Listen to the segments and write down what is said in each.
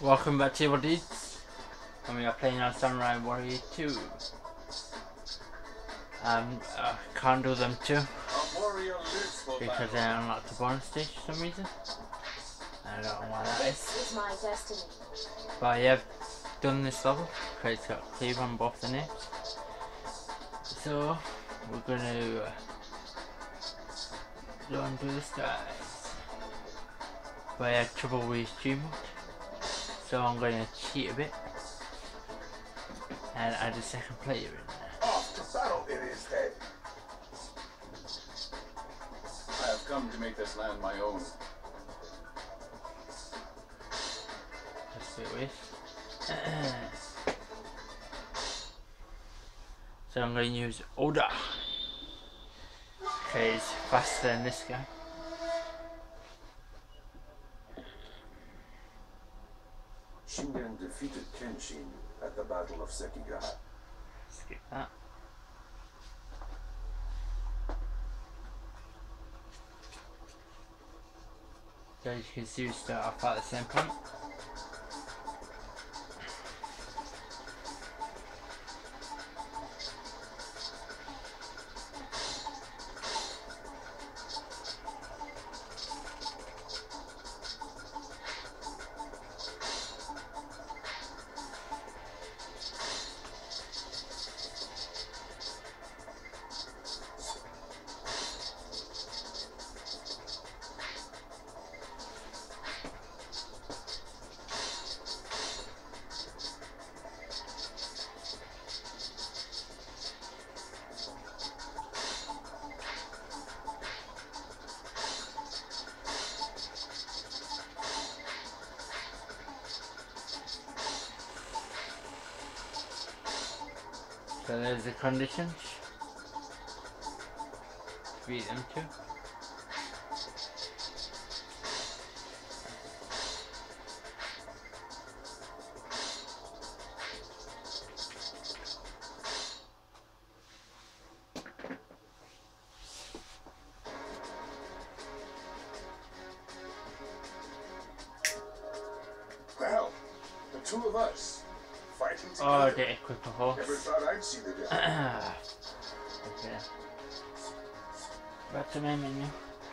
Welcome back to Evil Deedz, and we are playing on Samurai Warrior 2. I can't do them too because they unlocked the bonus stage for some reason. I don't know why that is. This is my destiny. But I have done this level because it's got Cleve on both the names. So we're gonna go and do this, guys. But I had trouble with stream mode, so I'm going to cheat a bit and add a second player in there. Off to battle, it is dead. I have come to make this land my own. That's a bit weird. So I'm going to use Oda, because he's faster than this guy. Shingen defeated Kenshin at the Battle of Sekigahara. Skip that. So as you can see, we start off at the same point. So there's the conditions. Beat them too. Well, the two of us fighting together. Oh, the equip a horse. Never thought I'd see the day. Okay. Back to main menu.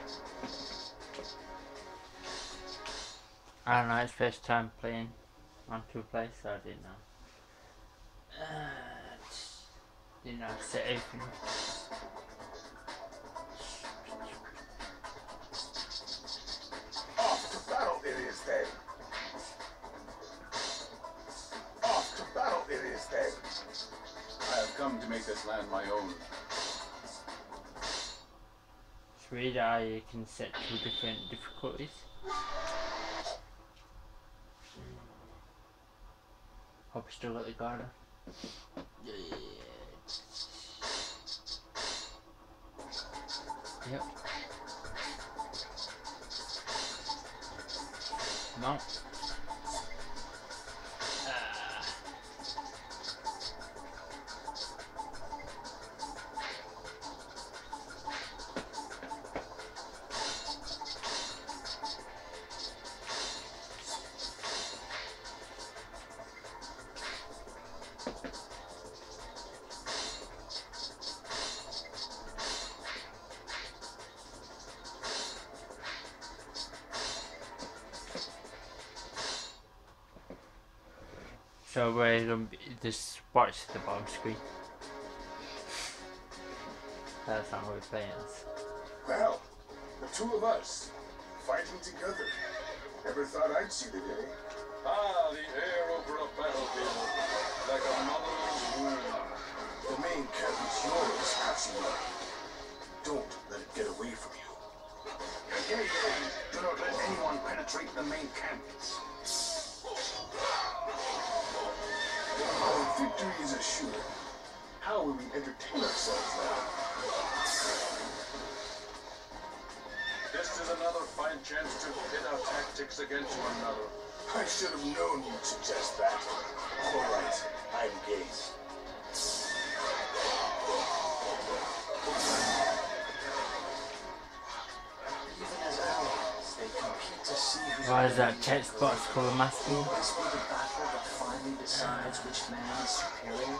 I don't know, it's first time playing on 2 play, so I didn't know. Didn't know how to set everything. Off to battle, it is dead. Off to battle, it is dead. I have come to make this land my own. It's weird how you can set 2 different difficulties. Hope you still got the guard on. Yeah. Yep. No. So we're going to be this watch the bottom screen. That's not what we're playing as. Well, the two of us fighting together. Never thought I'd see the day. Ah, the air over a battlefield, like a mother's womb. The main camp is yours, Hatsuma. Don't let it get away from you. Hey, do not let anyone penetrate the main camp. Our victory is assured. How will we entertain ourselves now? This is another fine chance to pit our tactics against one another. I should have known you'd suggest that. All right, I'm game. Even as allies, they compete To see who's Why is that text box called masking? Will this be the battle that finally decides which man is superior?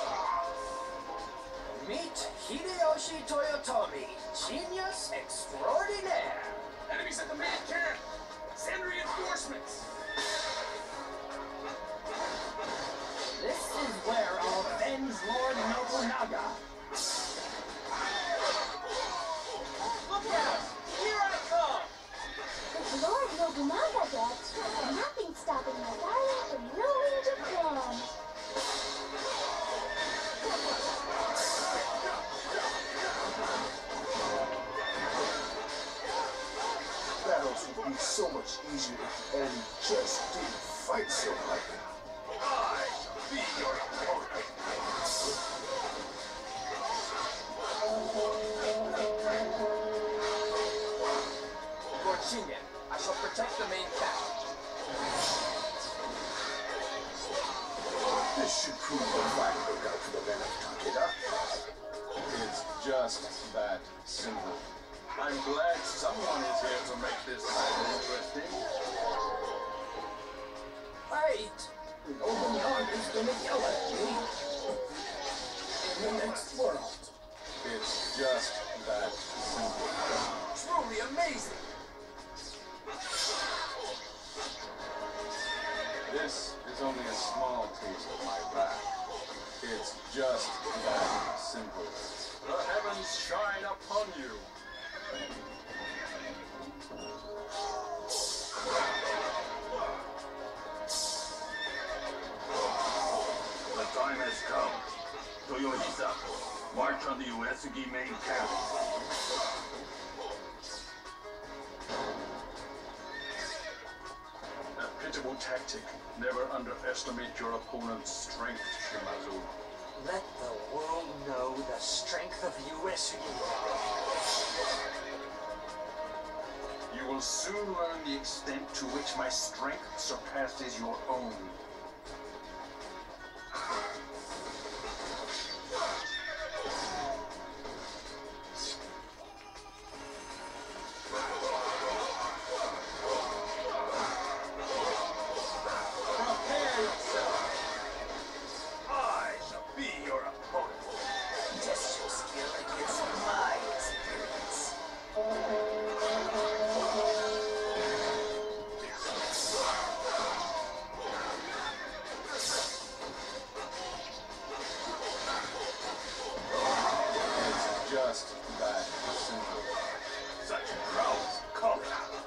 Meet Hideyoshi Toyotomi, genius extraordinaire. Enemies at the main camp. Send reinforcements. This is where I'll avenge Lord Nobunaga. Look out! Here I come! If Lord Nobunaga gets, nothing stopping my darling from ruling Japan. Battles would be so much easier if the enemy just didn't fight so hard. I be your opponent. Lord Shingen, I shall protect the main camp. This should prove a fine lookout for the men of Takeda. It's just that simple. I'm glad someone is here to make this battle interesting. Wait! Nobunaga gonna yell at me. In the next world. It's just that simple. Truly amazing! This is only a small taste of my wrath. It's just that simple. The heavens shine upon you. The time has come. Toyohisa, march on the Uesugi main camp. A pitiable tactic. Never underestimate your opponent's strength, Shimazu. Let the world know the strength of Uesugi. You will soon learn the extent to which my strength surpasses your own. Just that simple. Such growls, call it out.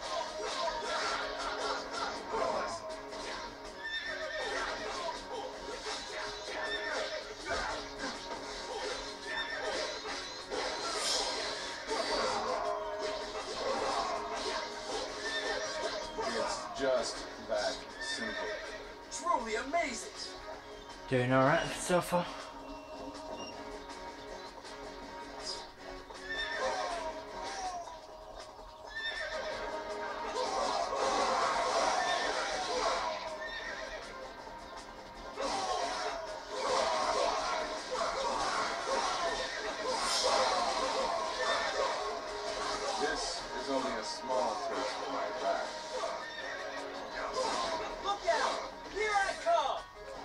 It's just that simple. Truly amazing. Doing alright so far? This is only a small taste of my wrath. Look out! Here I come!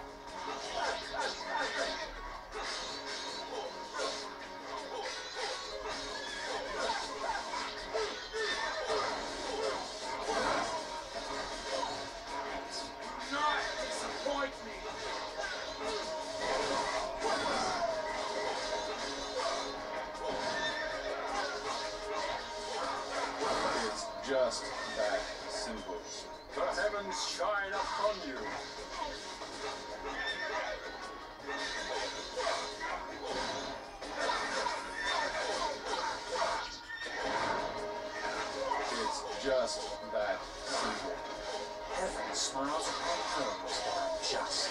Do not disappoint me! It's just that simple. The heavens shine upon you. It's just that simple. Heaven smiles upon those that are just.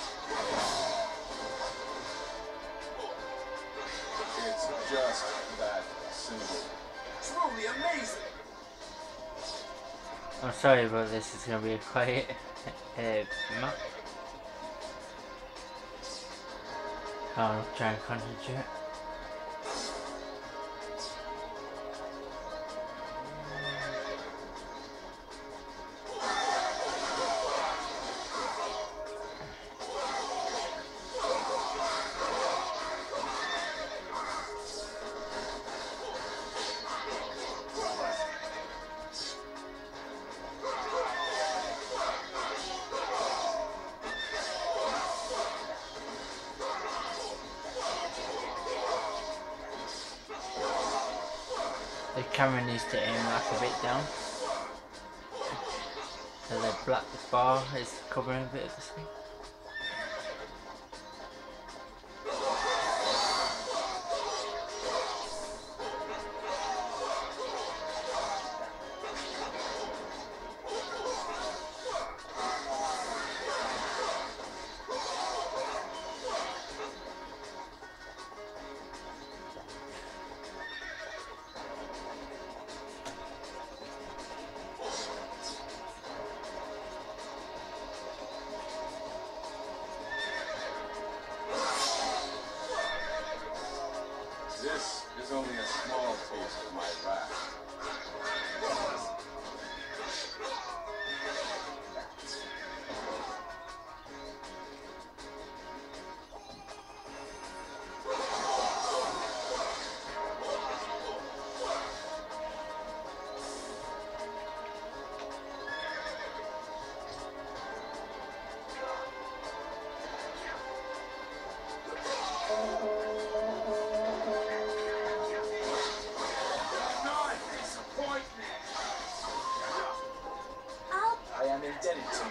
It's just that simple. Truly amazing! I'm sorry, but this is going to be a quiet map. I'll try and concentrate. camera needs to aim like a bit down. So the black bar is covering a bit of the screen. This is only a small taste of my wrath. I am indebted to you.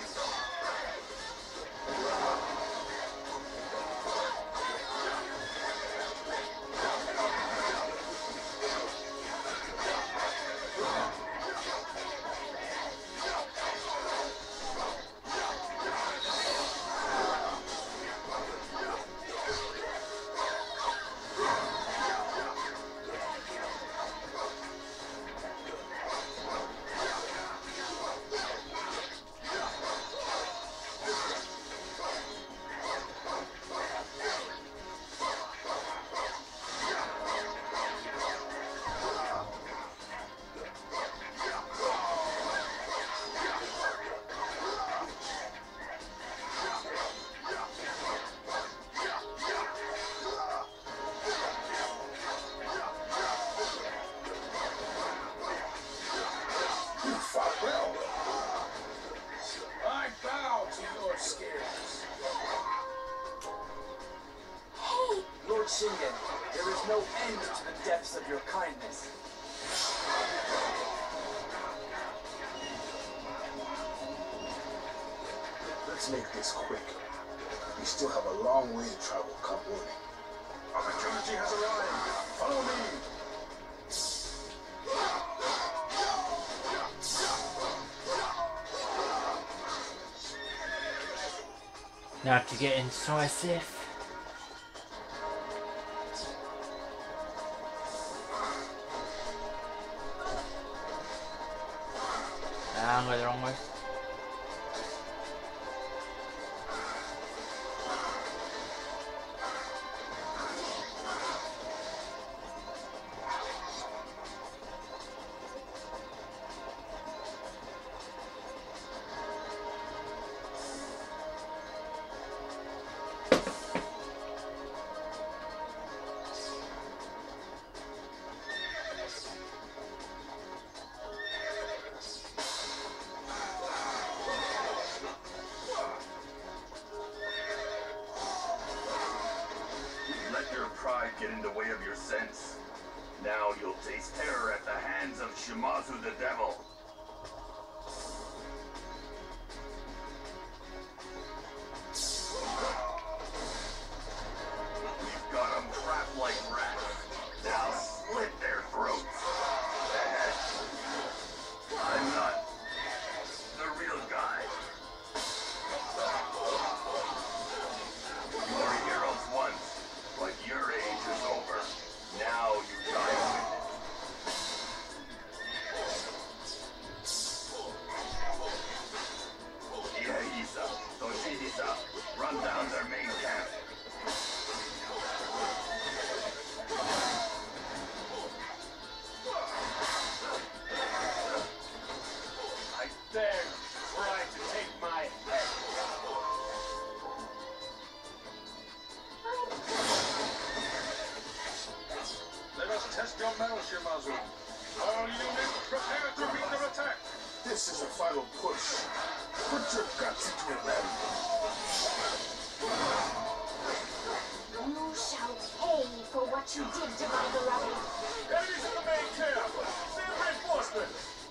I bow to your skills. Hey, Lord Shingen, there is no end to the depths of your kindness. Let's make this quick. We still have a long way to travel, come morning. Opportunity has arrived. Follow me. Now to get incisive. I'm going the wrong way. Let your pride get in the way of your sense. Now you'll taste terror at the hands of Shimazu the Devil. We've got them trapped like rats. Now slit their throats. I'm not the real guy. You were heroes once, but your age is over. Now you die with it. Ieisa, Toshihisa, run down their main camp. I dare try to take my head. Let us test your mettle, Shimazu. All units, prepare to meet their attack. This is a final push. Put your guts into it, man. you shall pay for what you did to my beloved. Enemies in the main camp. better.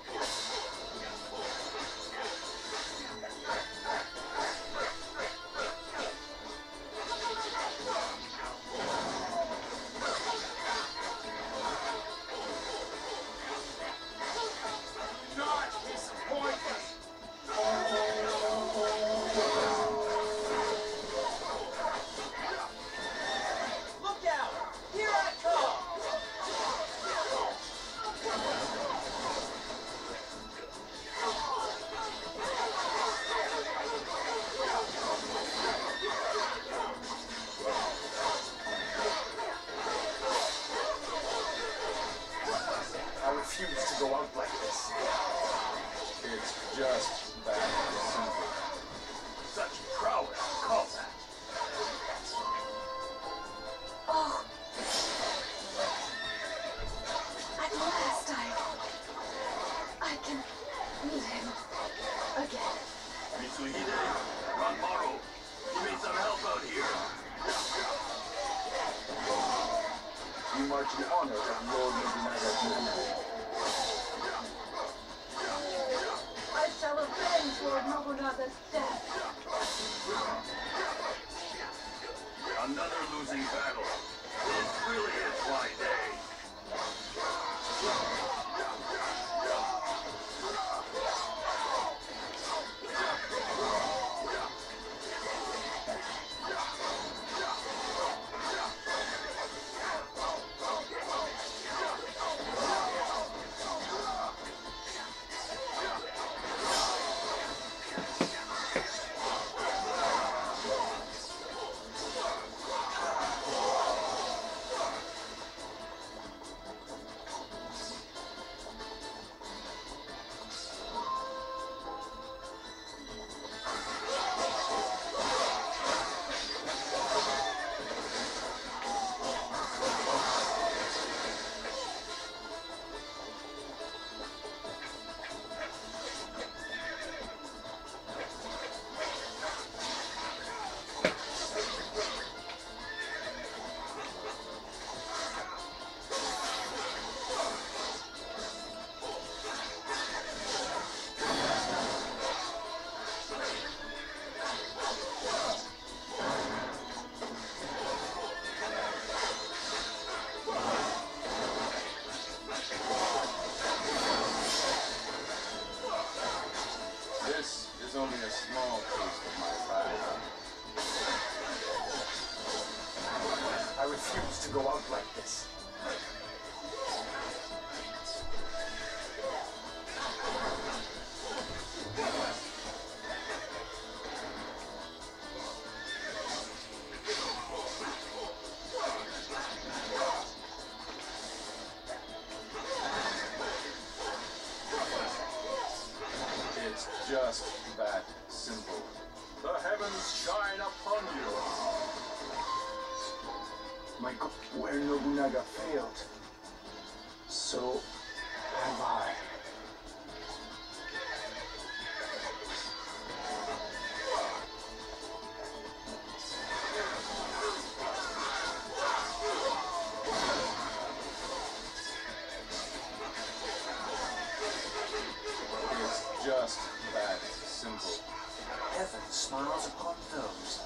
Not disappoint me. Look out! Here I come! I refuse to go out like this. It's just that simple. Such prowess, call that. Oh. At last I can meet him again. Mitsuhide, Ranmaru, you need some help out here. You march in honor of Lord Nobunaga's memory. I shall avenge Lord Nobunaga's death. Another losing battle. This really is my day. This is only a small taste of my wrath. I refuse to go out like this. It's just that simple. The heavens shine upon you. My God, where Nobunaga failed, so have I. It's just that simple. Heaven smiles upon those.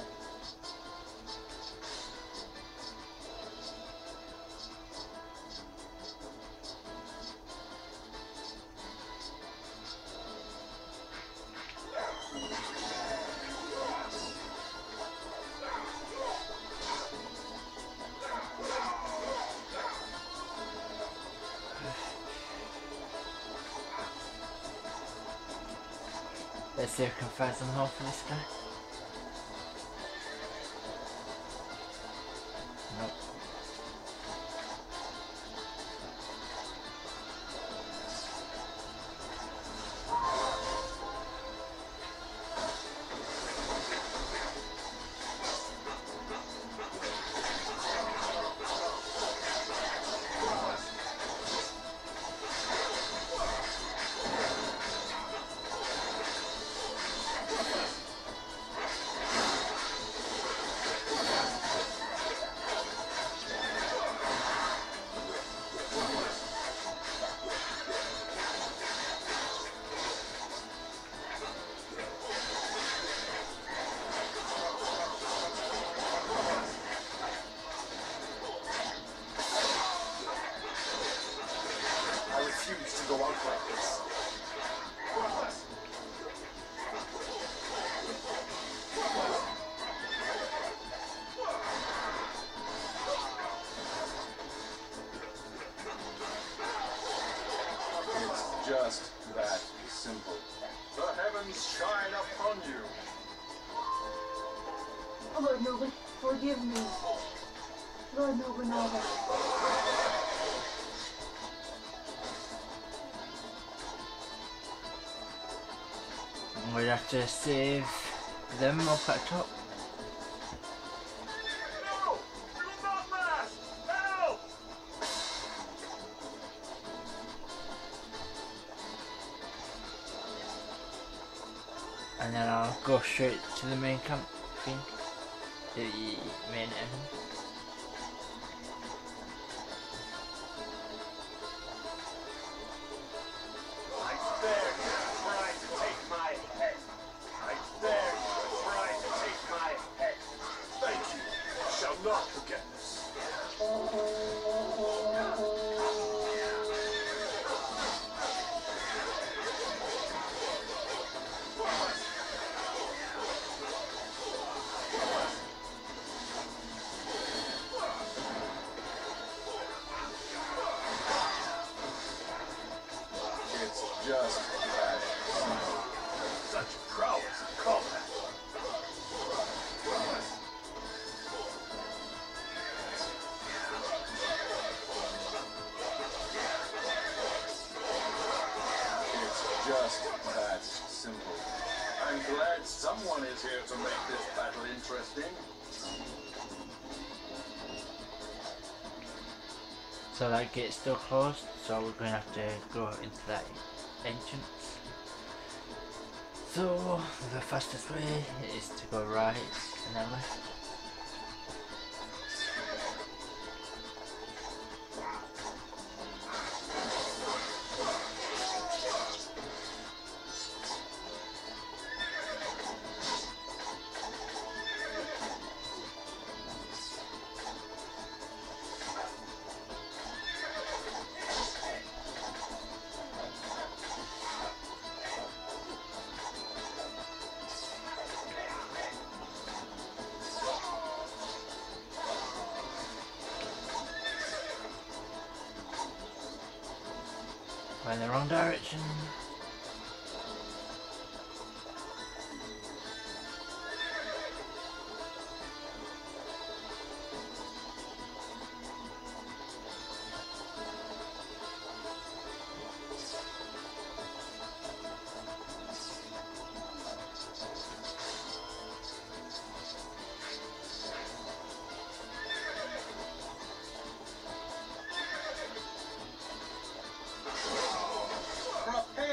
Let's see if I can find some help for this guy. Nope. heavens shine upon you. Oh, Lord Noble, forgive me. Lord Nobunaga. We have to save them up at top. No! We will not last! Help! And then I'll go straight to the main camp thing. The main enemy. I dare you to try to take my head. I dare you to try to take my head. Thank you. I shall not forget this. It's just that simple. Such prowess in combat. It's just that simple. I'm glad someone is here to make this battle interesting. So that gate's still closed, so we're going to have to go into that entrance. So the fastest way is to go right and then left. We're in the wrong direction. Prepare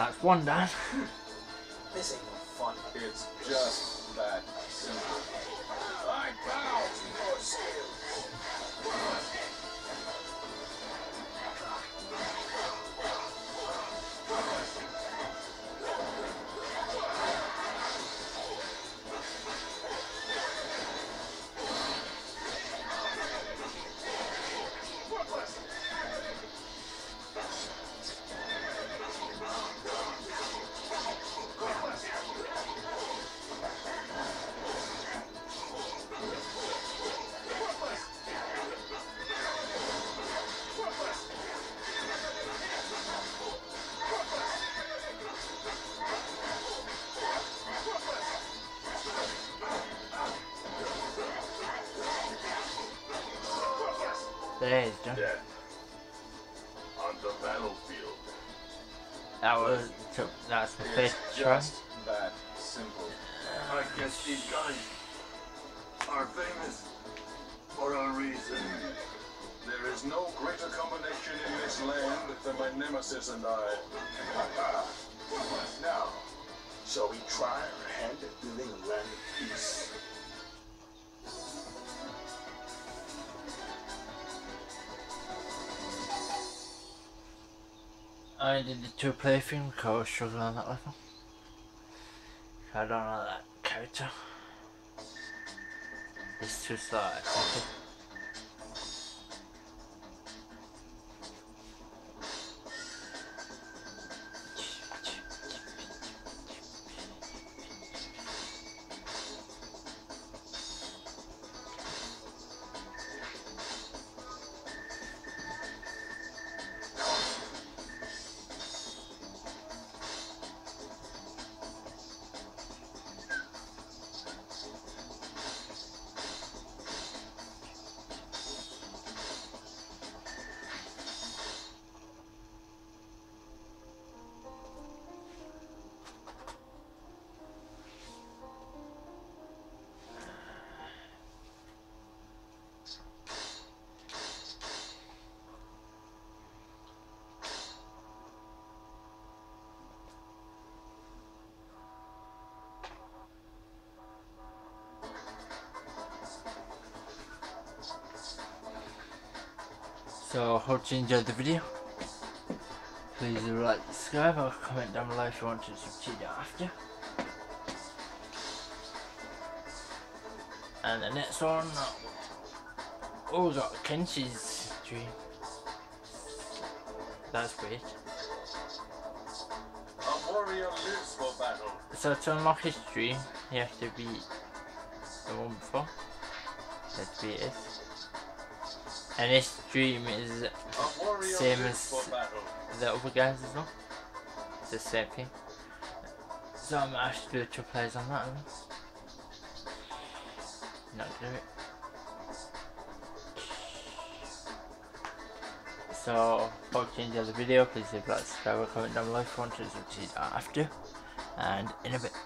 That's one done. This ain't no fun. It's just that simple. I bow to your skills. There he's done. Death on the battlefield. That's the It's fifth try. just that simple. I guess these guys are famous for a reason. There is no greater combination in this land than my nemesis and I. Now, shall we try our hand at building a land of peace? I did the 2 playthrough because I was struggling on that level. I don't know that character. It's just like so. Hope you enjoyed the video. Please do like, subscribe, or comment down below if you want to succeed after. And the next one, oh, we got Kenshi's dream. That's weird. A warrior lives for battle. So to unlock his dream, you have to beat the one before. Let's beat it. And this dream is same as the other guys as well. It's the same thing. So I'm gonna actually do 2 plays on that one. Not do it. So hope you enjoyed the video. Please leave a like, subscribe, or comment down below if you want to succeed after. And in a bit.